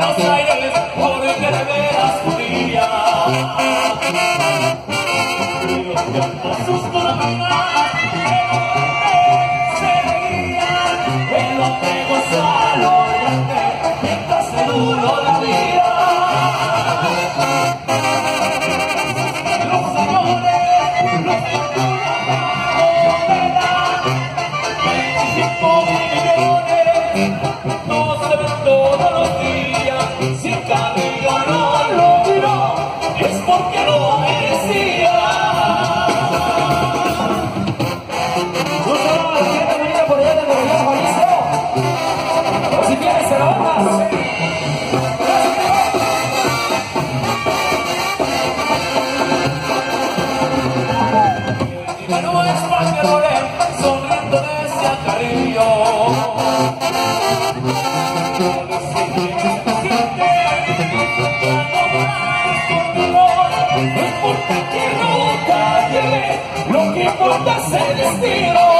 Buenos Aires, porque de veras podía. Sus coronas, se veían, el hombre gozaba lo grande, mientras se duró la vida. Los señores, los señores, 25 millones, no se ven todos los días. Si el cabello no lo miró, es porque no merecía. Un saludo a la gente bonita por allá de Nuevo León, Jalisco. O si quieres, se la bandas. Y Manuel España Loren, sonriendo decía cariño. No importa que nunca llegue, lo que importa es el destino.